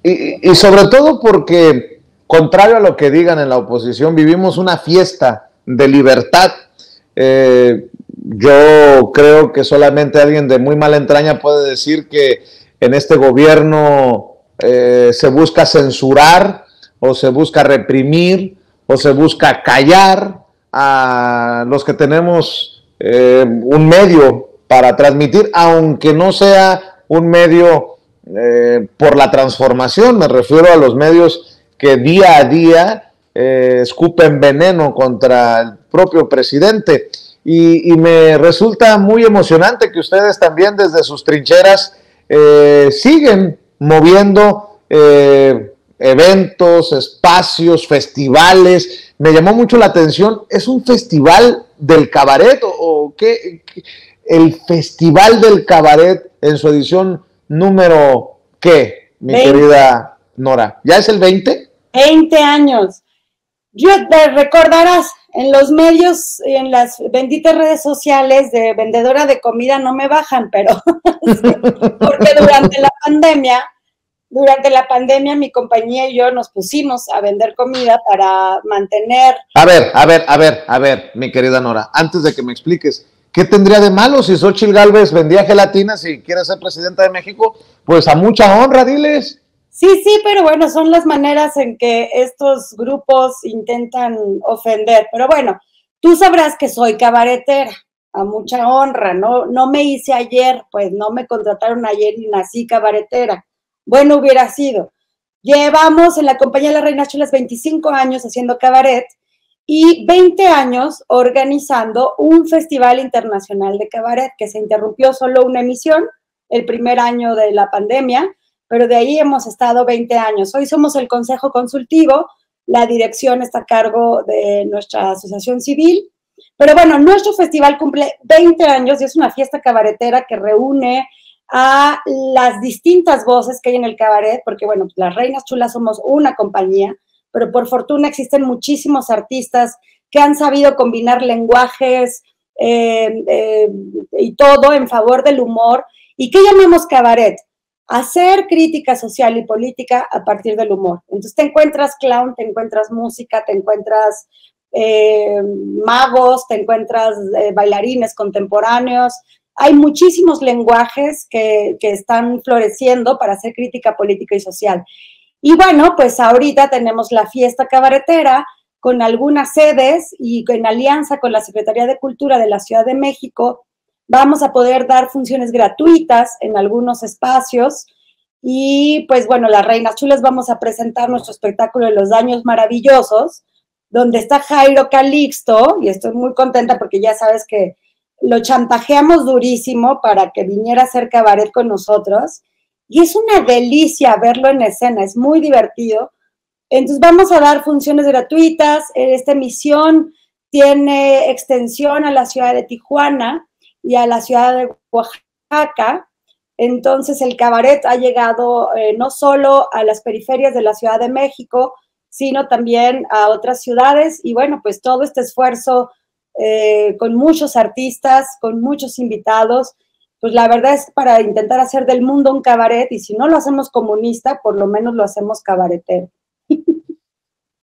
Y sobre todo porque, contrario a lo que digan en la oposición, vivimos una fiesta de libertad. Yo creo que solamente alguien de muy mala entraña puede decir que en este gobierno se busca censurar o se busca reprimir o se busca callar a los que tenemos un medio para transmitir, aunque no sea un medio por la transformación. Me refiero a los medios que día a día escupen veneno contra el propio presidente. Y me resulta muy emocionante que ustedes también desde sus trincheras siguen moviendo eventos, espacios, festivales. Me llamó mucho la atención, ¿es un festival del cabaret o qué? El Festival del Cabaret en su edición número, ¿qué, mi 20. querida Nora? ¿Ya es el 20? 20 años. Te recordarás, en los medios, en las benditas redes sociales de vendedora de comida no me bajan, pero porque durante la pandemia mi compañía y yo nos pusimos a vender comida para mantener. A ver, mi querida Nora, antes de que me expliques, ¿qué tendría de malo si Xóchitl Gálvez vendía gelatinas y quiere ser presidenta de México? Pues a mucha honra, diles. Sí, pero bueno, son las maneras en que estos grupos intentan ofender. Pero bueno, tú sabrás que soy cabaretera, a mucha honra, no me hice ayer, pues no me contrataron ayer y nací cabaretera. Bueno, hubiera sido. Llevamos en la compañía de las Reinas Chulas 25 años haciendo cabaret y 20 años organizando un festival internacional de cabaret que se interrumpió solo una emisión, el primer año de la pandemia, pero de ahí hemos estado 20 años. Hoy somos el Consejo Consultivo, la dirección está a cargo de nuestra asociación civil, pero bueno, nuestro festival cumple 20 años y es una fiesta cabaretera que reúne a las distintas voces que hay en el cabaret, porque bueno, las Reinas Chulas somos una compañía, pero por fortuna existen muchísimos artistas que han sabido combinar lenguajes y todo en favor del humor. ¿Y qué llamamos cabaret? Hacer crítica social y política a partir del humor. Entonces te encuentras clown, te encuentras música, te encuentras magos, te encuentras bailarines contemporáneos. Hay muchísimos lenguajes que están floreciendo para hacer crítica política y social. Y bueno, pues ahorita tenemos la fiesta cabaretera con algunas sedes y en alianza con la Secretaría de Cultura de la Ciudad de México vamos a poder dar funciones gratuitas en algunos espacios y pues bueno, las Reinas Chulas vamos a presentar nuestro espectáculo de Los Años Maravillosos, donde está Jairo Calixto, y estoy muy contenta porque ya sabes que lo chantajeamos durísimo para que viniera a hacer cabaret con nosotros, y es una delicia verlo en escena, es muy divertido. Entonces vamos a dar funciones gratuitas, esta emisión tiene extensión a la ciudad de Tijuana y a la ciudad de Oaxaca. Entonces el cabaret ha llegado no solo a las periferias de la Ciudad de México, sino también a otras ciudades. Y bueno, pues todo este esfuerzo con muchos artistas, con muchos invitados, pues la verdad es para intentar hacer del mundo un cabaret, y si no lo hacemos comunista, por lo menos lo hacemos cabaretero.